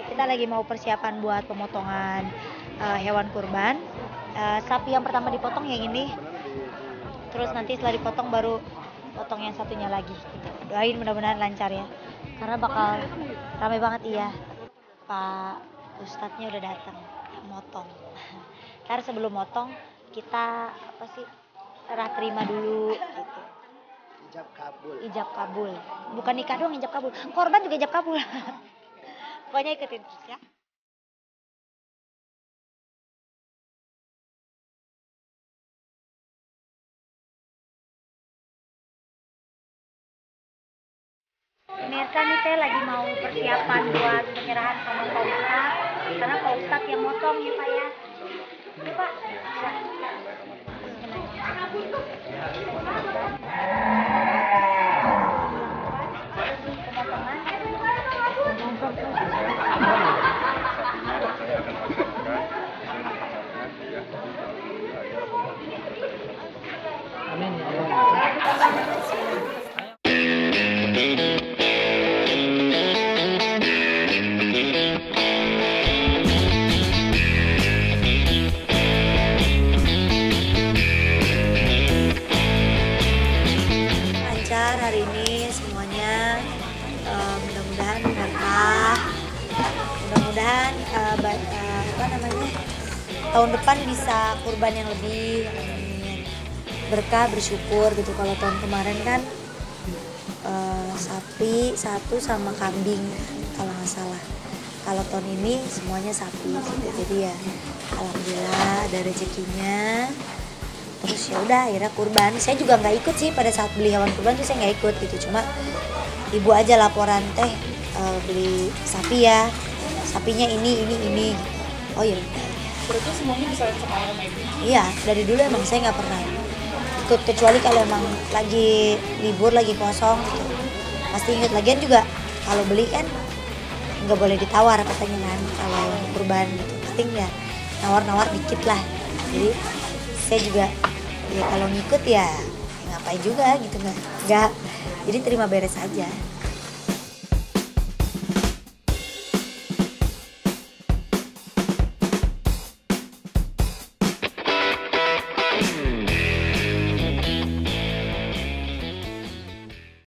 Kita lagi mau persiapan buat pemotongan hewan kurban. Sapi yang pertama dipotong yang ini, terus nanti setelah dipotong baru potong yang satunya lagi gitu. Doain mudah-mudahan lancar ya, karena bakal ramai banget. Iya, Pak Ustadznya udah datang motong. Karena sebelum motong kita apa sih, serah terima dulu gitu. Ijab kabul, bukan nikah doang, ijab kabul, korban juga ijab kabul. Pokoknya ikutin terus ya. Pemirsa, nih saya lagi mau persiapan buat penyerahan sama Pak Ustadz, karena Pak Ustadz yang motong ya Pak ya. Ini Pak, Amin ya Allah. lancar hari ini semuanya. Mudah-mudahan berkah, mudah-mudahan apa namanya, tahun depan bisa kurban yang lebih. Amin. Berkah, bersyukur gitu. Kalau tahun kemarin kan sapi satu sama kambing kalau nggak salah. Kalau tahun ini semuanya sapi gitu. Jadi ya alhamdulillah ada rezekinya. Terus ya udah akhirnya kurban. Saya juga nggak ikut sih pada saat beli hewan kurban tuh, saya nggak ikut gitu. Cuma ibu aja laporan, teh beli sapi ya, sapinya ini. Oh ya udah. Berarti semuanya bisa sekarang sama ibu? Iya, dari dulu emang saya nggak pernah ikut, kecuali kalau emang lagi libur, lagi kosong gitu. Pasti inget. Lagian juga kalau beli kan nggak boleh ditawar katanya kan kalau kurban gitu. Pasti ya nawar-nawar dikit lah. Jadi saya juga ya kalau ngikut ya ngapain juga gitu, nggak. Jadi terima beres aja.